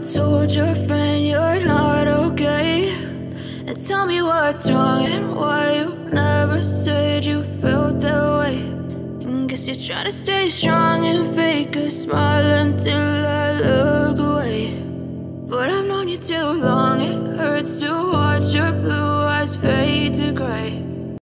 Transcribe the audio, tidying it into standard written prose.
told your friend you're not okay? And tell me what's wrong and why you never said you felt that way. And guess you're trying to stay strong and fake a smile until I look away. But I've known you too long, it hurts to